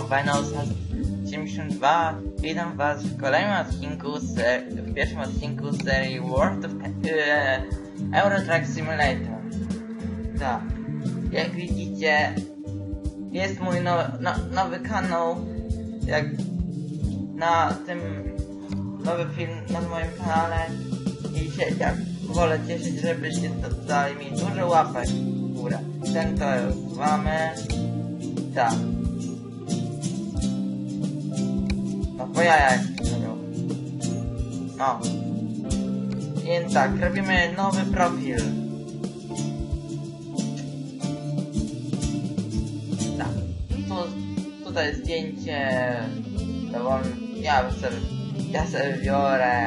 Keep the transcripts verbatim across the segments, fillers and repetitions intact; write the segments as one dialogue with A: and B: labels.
A: Wajnosa siedemdziesiąt dwa. Witam was w kolejnym odcinku, w pierwszym odcinku z serii World of e, Euro Truck Simulator. Tak, jak widzicie, jest mój no, no, nowy kanał, jak na tym nowy film na moim kanale i się jak wolę cieszyć, żebyście dali mi dużo łapek w górę. Ten to już mamy. Tak. No po jajach zrobią. No. Więc tak, robimy nowy profil. Tak. Tu, tutaj zdjęcie dowolne. Ja sobie, ja sobie biorę.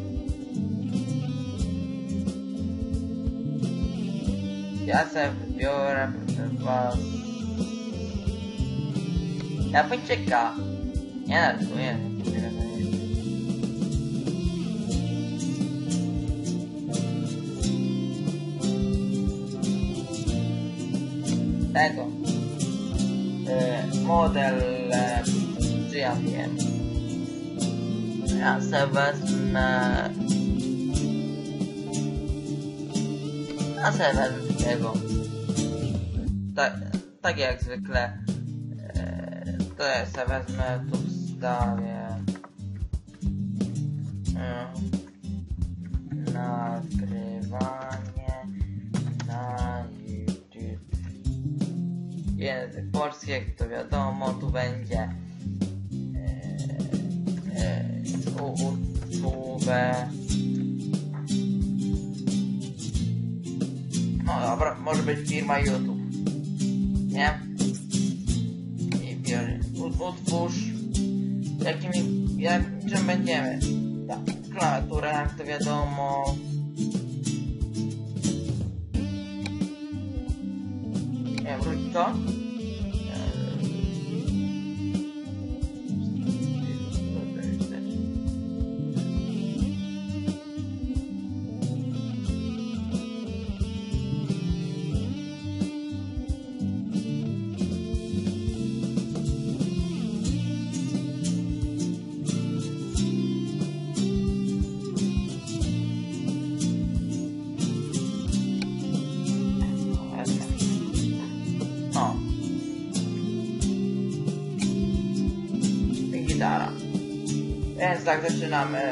A: Ja sobie wybiorę, proszę was. Japończyka. Nie narysuję. Tego. Y, model, e, czy ja wiem. Ja sobie wezmę. Ja sobie wezmę tego. Tak, tak jak zwykle. E, to ja sobie wezmę, tu wstawię. Mm. Nagrywanie na YouTube. Język polski, jak to wiadomo, tu będzie e, e, YouTube. No dobra, może być firma YouTube. Nie? I biorę. Utwórz. Jakimi, jak, czym będziemy? Tak, klawiaturę, jak to wiadomo. Nie, wróć to. O. I gitara. Więc tak zaczynamy.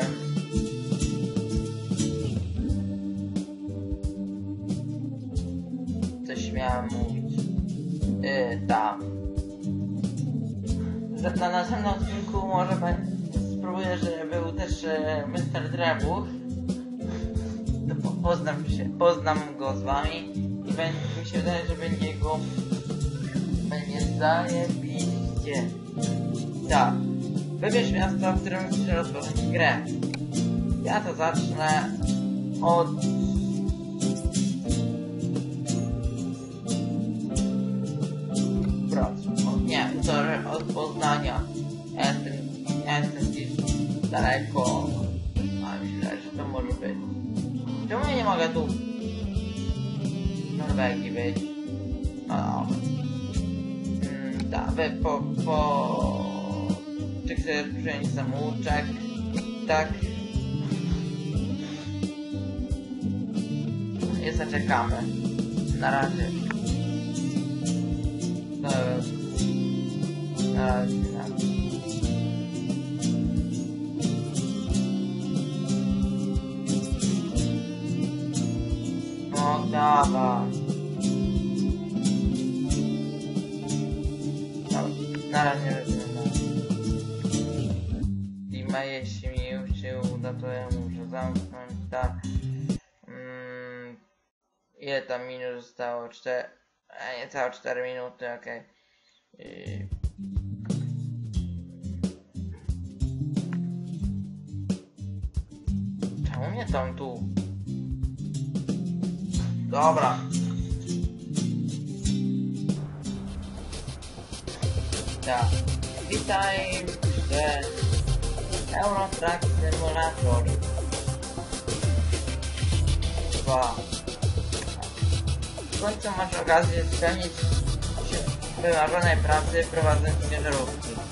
A: Coś miałem mówić. Yy, tak. Na następnym odcinku może spróbuję, że był też e, mister Drebuch. To poznam się, poznam go z wami i będzie, mi się wydaje, że będzie go będzie zajebiście. Tak. Wybierz miasto, w którym chcesz rozpocząć grę. Ja to zacznę od Wrocław. Nie, sorry, od Poznania. Ja jestem, ja jestem gdzieś daleko. A myślę, że to może być. Czemu ja nie mogę tu w Norwegii być? No dobra. Mm, tak, wy po, po... Czy chcesz przyjąć samouczek? Tak. I zaczekamy. Na razie. To na razie, na razie. No dawaj. Dobra, na razie lecimy. Dima, jeśli mi już się uda, to ja muszę zamknąć, tak. Mm, ile tam minut zostało? cztery, a nie całe cztery minuty, okej. Okay. I... Czemu mnie tam tu? Dobra. Tak. Witaj, że Euro Truck Simulator dwa. W końcu masz okazję spełnić wymarzonej pracy prowadząc ciężarówki.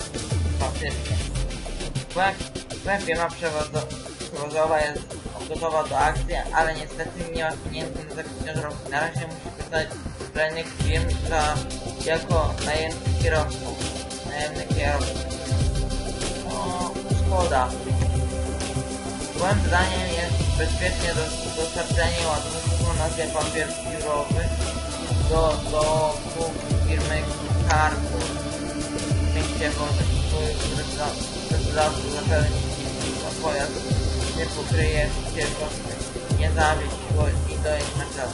A: szybkie. Twoja, twoja firma przewozo przewozowa jest gotowa do akcji, ale niestety nie ma pieniędzy na zakup ciężarówki. Na razie musisz pracować w kolejnych firm za, jako najemny kierowca. Najemny kierowca. No, szkoda. Moim zadaniem jest bezpiecznie do, dostarczenie ładunku o nazwie papier biurowy do, do firmy Carrefour. Częściowo który pracodawca zapewni że pojazd nie pokryje się koszty, nie zawieźć go i dojść na czas.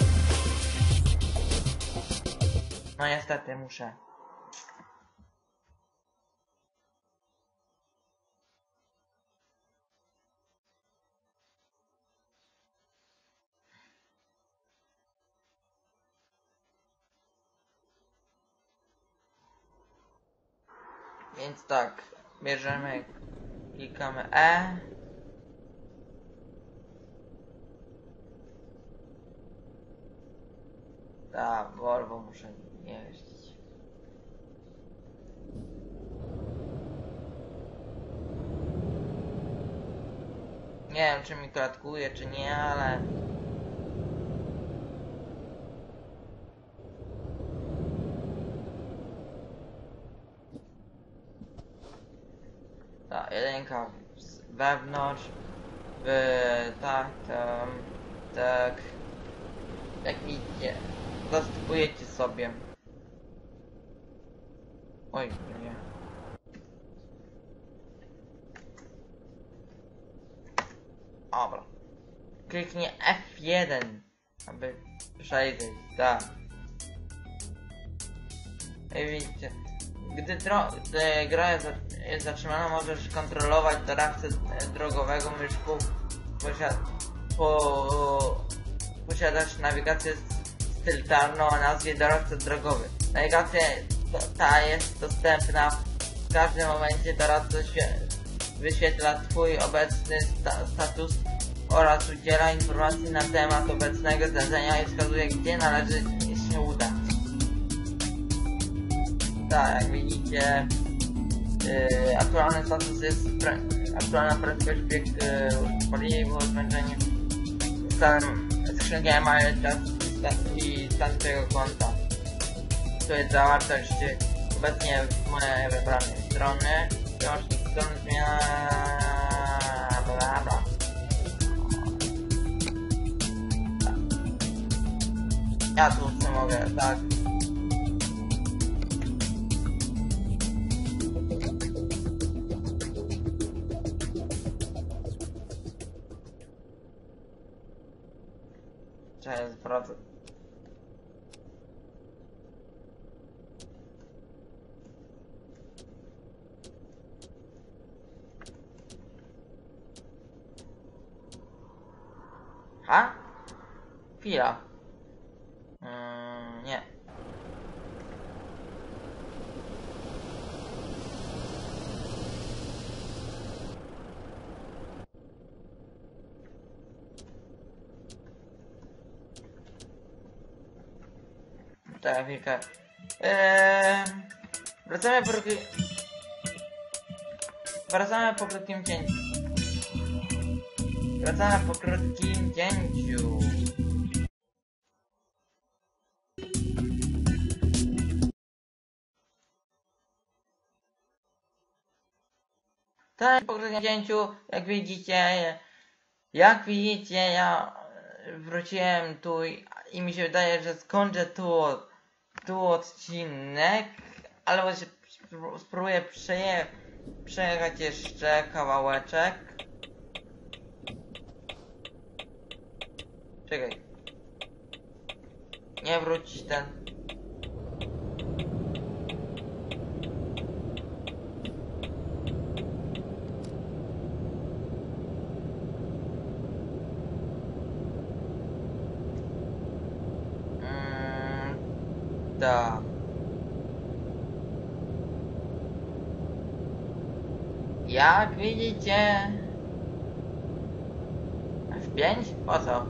A: No niestety muszę. Więc tak, bierzemy, klikamy E. Ta, Volvo muszę jeździć. Nie wiem, czy mi klatkuje, czy nie, ale... Ta, jedynka wewnątrz, w, tak, tam, tak, jak widzicie, zastępujecie sobie. Oj, nie. Dobra. Kliknie F jeden, aby przejść, tak. I widzicie, gdy, gdy gra jest, jest zatrzymana, możesz kontrolować doradcę drogowego myszką. Posiad po posiadasz nawigację styltarną o nazwie doradca drogowy. Nawigacja ta jest dostępna w każdym momencie. Doradca wyświetla twój obecny sta status oraz udziela informacji na temat obecnego zdarzenia i wskazuje, gdzie należy się udać. Tak, jak widzicie, yy, aktualny status jest pre aktualna prędkość bieg yy, paliwo, zmęczenie, stan skrzynkę mają czas i stan twojego konta. Tu jest zawartość obecnie w mojej wybranej strony. Załącznik strony zmiana bla bla. Ja tu co mogę, tak. Cześć, sprawdzę. Ha? Chwila. Mm, nie. Tak, chwilkę. Eee, wracamy po krótkim... Wracamy po krótkim cięciu. Wracamy po krótkim cięciu. Tak, po krótkim cięciu, jak widzicie, jak widzicie, ja wróciłem tu i, i mi się wydaje, że skończę tu, tu odcinek, ale się spróbuję przeje, przejechać jeszcze kawałeczek. Czekaj. Nie wróć ten. Mm, da. Jak widzicie, F pięć? Po co?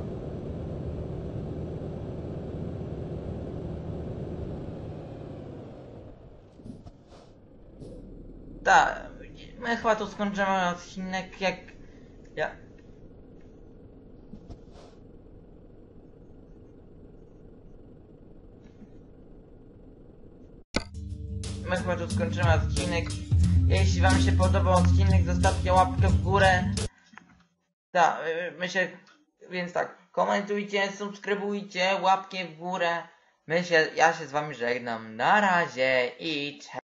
A: Tak, my chyba tu skończymy odcinek, jak... Ja... My chyba tu skończymy odcinek. Jeśli wam się podobał odcinek, zostawcie łapkę w górę. Tak, myślę, więc tak, komentujcie, subskrybujcie, łapkę w górę. Myślę, ja się z wami żegnam. Na razie i cześć.